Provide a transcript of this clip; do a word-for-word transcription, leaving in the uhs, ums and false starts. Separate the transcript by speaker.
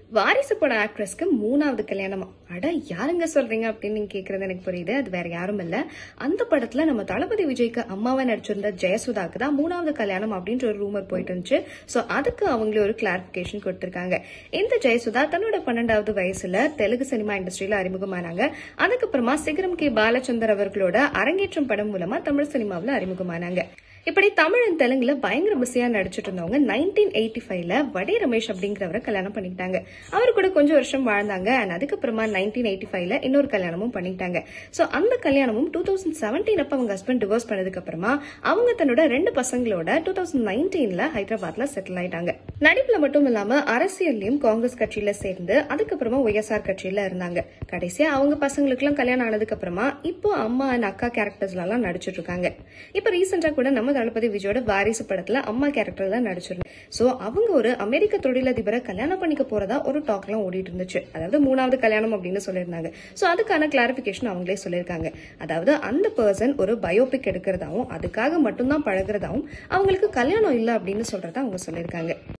Speaker 1: வாரிசு பட ஆக்ட்ரஸ்க்கு மூணாவது கல்யாணமா? அட யாருங்க சொல்றீங்க அப்படின்னு நீங்க கேக்குறது எனக்கு புரியுது. அது வேற யாரும் இல்ல. அந்த படத்துல நம்ம தளபதி விஜய்க்கு அம்மாவா நடிச்சிருந்த ஜெயசுதாக்கு தான் மூணாவது கல்யாணம் அப்படின்ற ஒரு ரூமர் போயிட்டு இருந்துச்சு. சோ அதுக்கு அவங்களே ஒரு கிளாரிபிகேஷன் கொடுத்திருக்காங்க. இந்த ஜெயசுதா தன்னோட பன்னெண்டாவது வயசுல தெலுங்கு சினிமா இண்டஸ்ட்ரியில அறிமுகமானாங்க. அதுக்கப்புறமா சிகரம் கே பாலச்சந்தர் அவர்களோட அரங்கேற்றம் படம் மூலமா தமிழ் சினிமாவில அறிமுகமானாங்க. இப்படி தமிழ் அண்ட் தெலுங்குல பயங்கர பிஸியா நடிச்சிட்டு இருந்தவங்க நைன்டீன் எயிட்டி ஃபைவ்ல வடே ரமேஷ் அப்படிங்கிறவரை கல்யாணம் பண்ணிக்கிட்டாங்க. அவரு கூட கொஞ்சம் வருஷம் வாழ்ந்தாங்க. அண்ட் அதுக்கப்புறமா நைன்டீன் எயிட்டி ஃபைவ்ல இன்னொரு கல்யாணமும் பண்ணிட்டாங்க. சோ அந்த கல்யாணமும் டூ தௌசண்ட் செவன்டீன் அப்ப அவங்க ஹஸ்பண்ட் டிவோர்ஸ் பண்ணதுக்கு அப்புறமா அவங்க தன்னோட ரெண்டு பசங்களோட டூ தௌசண்ட் நைன்டீன்ல ஹைதராபாத்ல செட்டில் ஆயிட்டாங்க. நடிப்புல மட்டும் இல்லாம அரசியல்லையும் காங்கிரஸ் கட்சியில சேர்ந்து அதுக்கப்புறமா ஒய்எஸ்ஆர் கட்சியில இருந்தாங்க. கடைசியா அவங்க பசங்களுக்கு எல்லாம் கல்யாணம் ஆனதுக்கு அப்புறமா இப்போ அம்மா அண்ட் அக்கா கேரக்டர்ஸ்ல எல்லாம் நடிச்சிட்டு இருக்காங்க. இப்ப ரீசெண்டா கூட நம்ம தளபதி விஜயோட வாரிசு படத்துல அம்மா கேரக்டர்ல நடிச்சிருந்தாங்க. சோ அவங்க ஒரு அமெரிக்க தொழிலதிபரை கல்யாணம் பண்ணிக்க போறதா ஒரு டாக் எல்லாம் ஓடிட்டு இருந்துச்சு. அதாவது மூணாவது கல்யாணம் அப்படின்னு சொல்லியிருந்தாங்க. சோ அதுக்கான கிளாரிபிகேஷன் அவங்களே சொல்லியிருக்காங்க. அதாவது அந்த பர்சன் ஒரு பயோபிக் எடுக்கிறதாவும் அதுக்காக மட்டும்தான் பழகிறதாவும் அவங்களுக்கு கல்யாணம் இல்ல அப்படின்னு சொல்றதா அவங்க சொல்லியிருக்காங்க.